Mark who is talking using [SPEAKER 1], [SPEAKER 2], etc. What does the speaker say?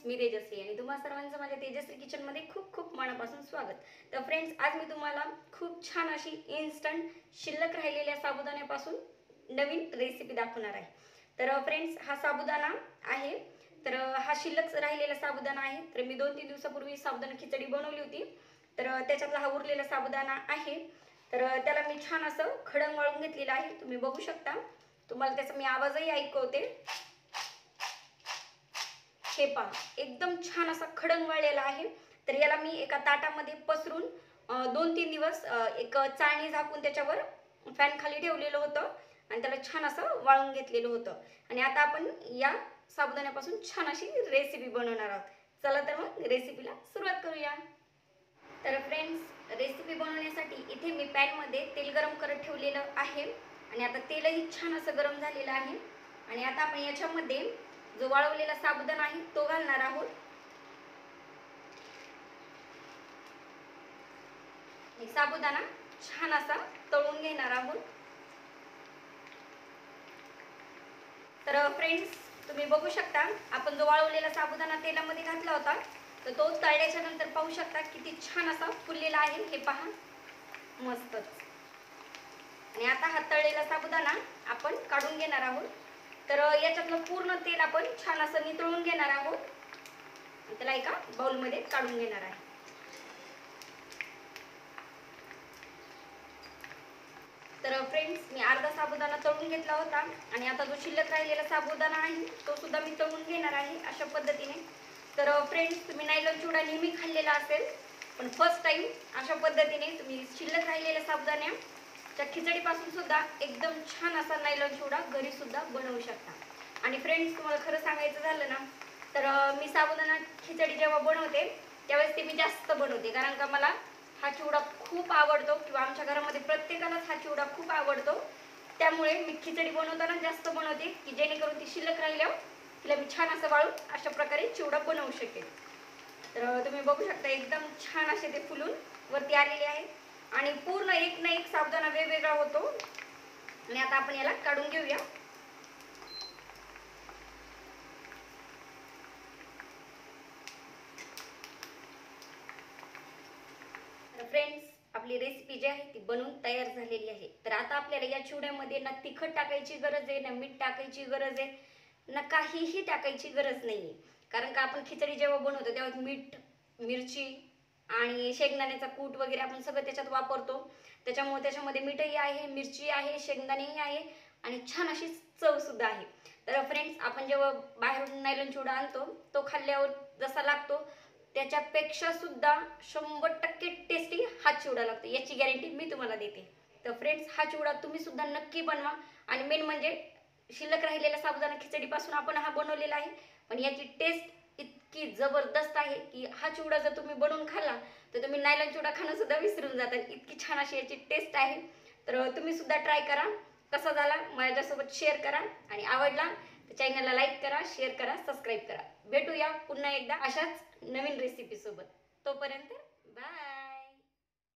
[SPEAKER 1] मी तेजश्री आणि तुम्हा सर्वांचं माझ्या तेजश्री किचनमध्ये खूप खूप मनापासून स्वागत. तर फ्रेंड्स, आज मी तुम्हाला खूप छान अशी इन्स्टंट शिल्लक राहिलेल्या साबुदाण्यापासून नवीन रेसिपी दाखवणार आहे. तर फ्रेंड्स, हा साबुदाणा आहे. तर हा शिल्लक राहिलेला साबुदाणा आहे. तर मी 2-3 दिवसापूर्वी साबुदाणा खिचडी बनवली होती. तर त्याच्यातला हा उरलेला साबुदाणा आहे. तर त्याला मी छान असं खडंग वाळून घेतलेलं आहे. तुम्ही बघू शकता. तुम्हाला त्याचा मी आवाजही ऐकवते. हे पहा, एकदम छान असा खडंग वाळलेला आहे. तर याला मी एका ताटामध्ये पसरून 2-3 दिवस एक चाळणी झाकून त्याच्यावर फॅन खाली ठेवलेलं होतं आणि त्याला छान असं वाळून घेतलेलं होतं. आणि आता आपण या साबुदाण्यापासून छान अशी रेसिपी बनवणार आहोत. चला तर मग रेसिपीला सुरुवात करूया. तर फ्रेंड्स, रेसिपी बनवण्यासाठी इथे मी पॅनमध्ये तेल गरम करत ठेवलेलं आहे आणि आता तेलही छान असं गरम झालेलं आहे. आणि आता आपण याच्यामध्ये जो वाळवलेला साबुदाणा आहे तो घालणार आहोत. हे साबुदाणा छान असा तळून घेणार आहोत. तर फ्रेंड्स, तुम्ही बघू शकता, आपण जो वाळवलेला साबुदाणा तेलामध्ये घातला होता तर तो तळल्याच्या नंतर पाहू शकता किती छान असा फुललेला आहे. हे पहा, मस्तच. आणि आता हा तळलेला साबुदाणा आपण काढून घेणार आहोत. तर याच्यातलं पूर्ण तेल आपण छान असं नितळून घेणार आहोत. त्याला एका बाउलमध्ये काढून घेणार आहे. तर फ्रेंड्स, मी अर्धा साबुदाणा तळून घेतला होता आणि आता जो शिल्लक राहिलेला साबुदाणा आहे तो सुद्धा मी तळून घेणार आहे अशा पद्धतीने. तर फ्रेंड्स, तुम्ही नायलॉन चिवडा नेहमी खाल्लेला असेल, पण फर्स्ट टाइम अशा पद्धतीने तुम्ही शिल्लक राहिलेल्या साबुदाण्याच्या खिचडीपासून सुद्धा एकदम छान असा नायलॉन चिवडा घरी सुद्धा बनवू शकता. आणि फ्रेंड्स, तुम्हाला खरं सांगायचं झालं ना, तर मी साबुदाणा खिचडी जेव्हा बनवते त्यावेळेस ते मी जास्त बनवते, कारण का मला हा चिवडा खूप आवडतो किंवा आमच्या घरामध्ये प्रत्येकालाच हा चिवडा खूप आवडतो. त्यामुळे मी खिचडी बनवताना जास्त बनवते की जेणेकरून ती शिल्लक राहिल्यावर तिला मी छान असं वाळून अशा प्रकारे चिवडा बनवू शकेल. तर तुम्ही बघू शकता, एकदम छान असे ते फुलून वरती आलेले आहे आणि पूर्ण एक ना एक साबुदाणा वेगवेगळा होतो. आणि आता आपण याला काढून घेऊया. फ्रेंड्स, आपली रेसिपी जी आहे ती बनवून तयार झालेली आहे. तर आता आपल्याला या चिवड्यामध्ये ना तिखट टाकायची गरज आहे, ना मीठ टाकायची गरज आहे, ना काहीही टाकायची गरज नाही आहे. कारण का आपण खिचडी जेव्हा बनवतो तेव्हा मीठ, मिरची आणि शेंगदाण्याचा कूट वगैरे आपण सगळं त्याच्यात वापरतो. त्याच्यामुळे त्याच्यामध्ये मीठही आहे, मिरची आहे, शेंगदाणेही आहे आणि छान अशी चवसुद्धा आहे. तर फ्रेंड्स, आपण जेव्हा बाहेरून नायलॉन चिवडा आणतो तो खाल्ल्यावर जसा लागतो त्याच्यापेक्षा सुद्धा 100% टेस्टी हा चिवडा लागतो, याची गॅरंटी मी तुम्हाला देते. तर फ्रेंड्स, हा चिवडा तुम्ही सुद्धा नक्की बनवा. आणि मेन म्हणजे शिल्लक राहिलेल्या साबुदाणा खिचडीपासून आपण हा बनवलेला आहे, पण याची टेस्ट इतकी जबरदस्त आहे की हा चिवडा जर तुम्ही बनवून खाल्ला तर तुम्ही नायलॉन चिवडा खाणं सुद्धा विसरून जाता, इतकी छान अशी याची टेस्ट आहे. तर तुम्ही सुद्धा ट्राय करा. कसा झाला माझ्यासोबत शेअर करा आणि आवडला तर चॅनलला लाईक करा, शेअर करा, सबस्क्राईब करा. भेटूया पुन्हा एकदा अशाच नवीन रेसिपी सोबत. तोपर्यंत बाय.